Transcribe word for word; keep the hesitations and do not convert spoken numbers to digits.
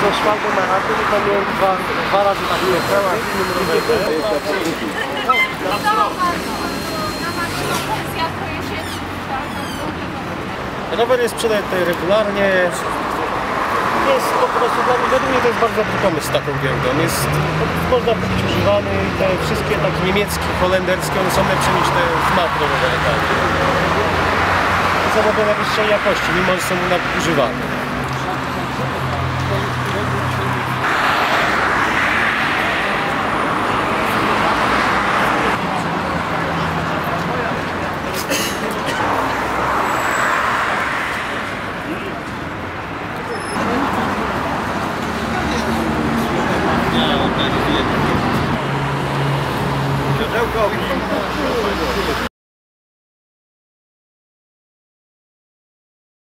ze szwaldą na chaty, to miałem dwa, dwa razy tak jechała. Rower jest sprzedany tutaj regularnie. Jest po prostu, według mnie to jest bardzo dobry pomysł z taką giełdą. Jest, można kupić używany i te wszystkie takie niemieckie, holenderskie, one są lepsze niż te z makro rowery. Są w ogóle wyższej jakości, mimo że są używane.